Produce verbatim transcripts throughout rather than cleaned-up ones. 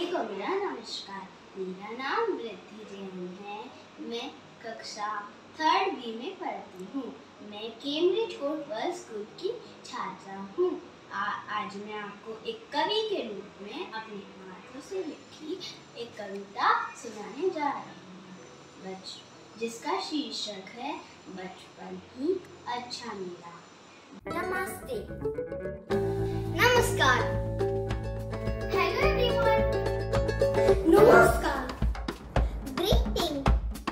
को मेरा नमस्कार। मेरा नाम वृद्धि जैन है। मैं कक्षा थर्ड बी में पढ़ती हूँ। मैं कैम्ब्रिज कोटवाल स्कूल की छात्रा हूँ। आज मैं आपको एक कवि के रूप में अपने हाथों से लिखी एक कविता सुनाने जा रही हूँ, जिसका शीर्षक है बचपन ही अच्छा मेरा। नमस्ते, नमस्कार, हेलो एवरीवन, नमस्कार, ग्रीटिंग।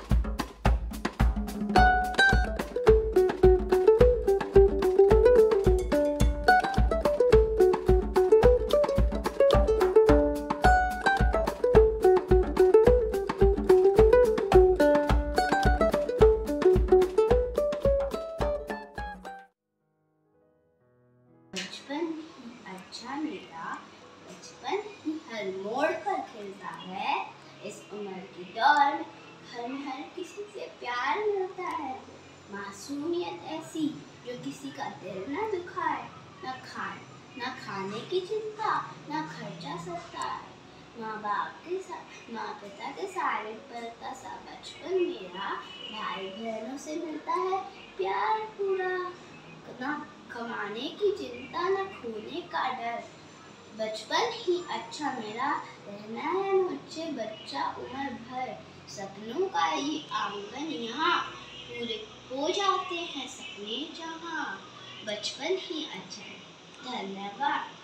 बचपन ही अच्छा मेरा, बचपन ही हर मोड़ पर खिलता है। इस उम्र की दौड़ में हर में हर किसी से प्यार मिलता है। मासूमियत ऐसी जो किसी का दिल न दुखाए, न खाए न खाने की चिंता, न खर्चा सता है। माँ बाप के साथ माँ पिता के सारे पलता सा बचपन मेरा। भाई बहनों से मिलता है प्यार पूरा, न कमाने की चिंता न खोने का डर। बचपन ही अच्छा मेरा, रहना है मुझसे बच्चा उम्र भर। सपनों का ये आंगन यहाँ, पूरे हो जाते हैं सपने जहाँ। बचपन ही अच्छा है। धन्यवाद।